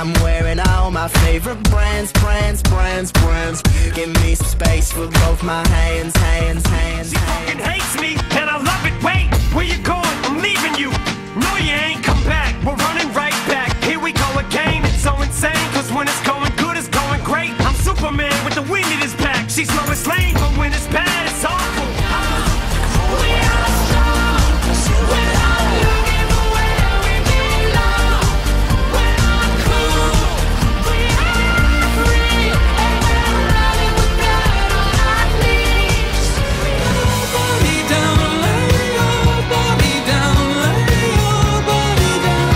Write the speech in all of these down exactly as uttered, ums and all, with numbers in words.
I'm wearing all my favorite brands, brands, brands, brands. Give me some space with both my hands, hands, hands. She fucking hates me, and I love it. Wait, where you going? I'm leaving you. No, you ain't come back. We're running right back. Here we go again. It's so insane, cause when it's going good, it's going great. I'm Superman with the wind in his back. She's Lois Lane, but when it's bad, it's awful. We are strong, without looking for where we belong. We're not cool, we are free, and we're running with blood on our knees. Body down, lay your body down, lay your body down.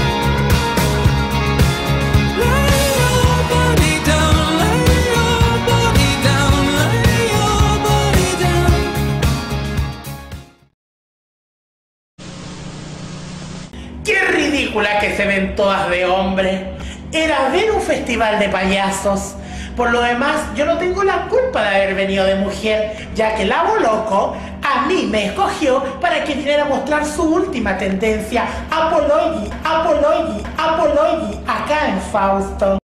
Lay your body down, lay your body down, lay your body down. ¡Qué ridícula que se ven todas de hombre! Era ver un festival de payasos. Por lo demás, yo no tengo la culpa de haber venido de mujer, ya que el Abo Loco a mí me escogió para que viniera a mostrar su última tendencia, Apology, Apology, Apology, acá en Fausto.